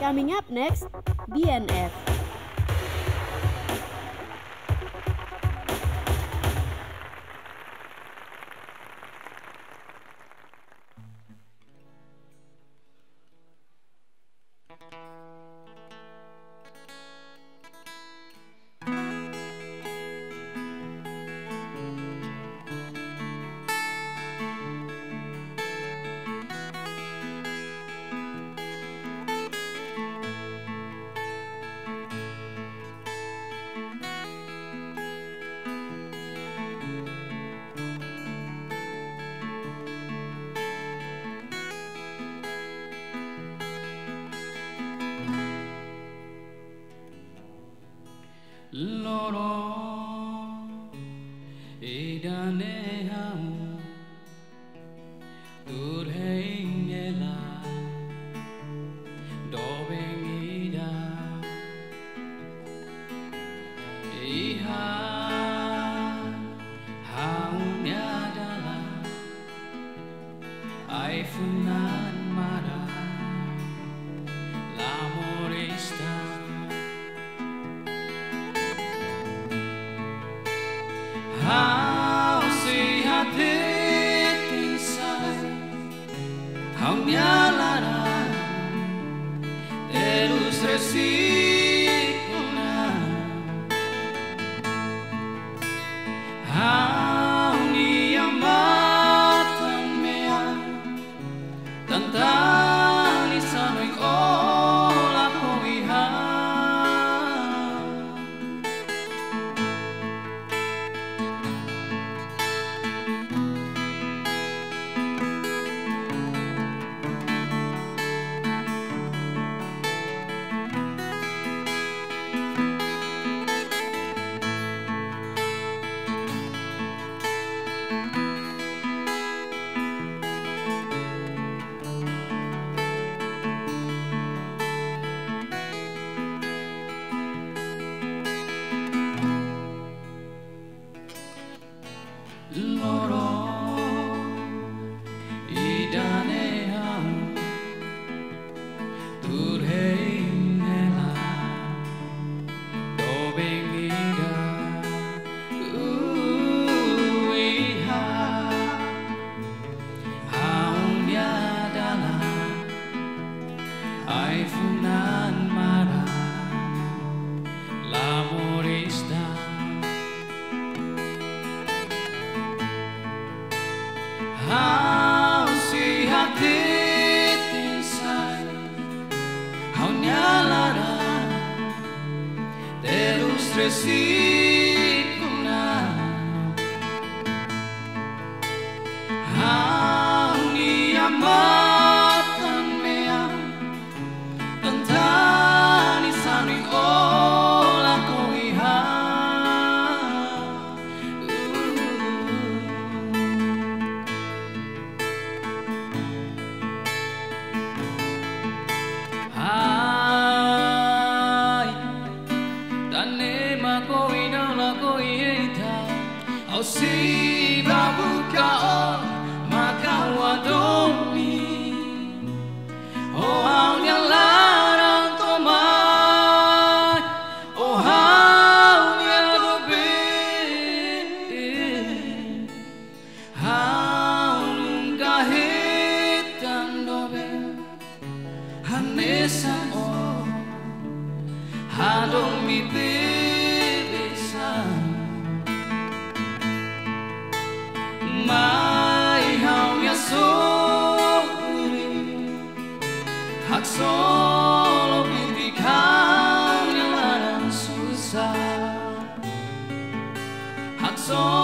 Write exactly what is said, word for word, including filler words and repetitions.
Coming up next, B N F. Loro idane hamu turheingela dobengida iha haunya adalah aifunan marah l'amorista. How see how deep inside, how nyalara terus resiko how ni amatan mea tantang isanoi ola koiha. Loro idane hamu turheingela dobengida uiha haunya adalah aifunan marah l'amorista. How see how deep inside, how nyalara terus resiko how ni amatan mea tentang isani ola koiha. Au si babuka o makawadomi o au nyalarang tomai o hau nyalobin hau nungkahitan dobe hanesa o hadomi mai haunya suri hak solo bintik haunya larang susah hak solo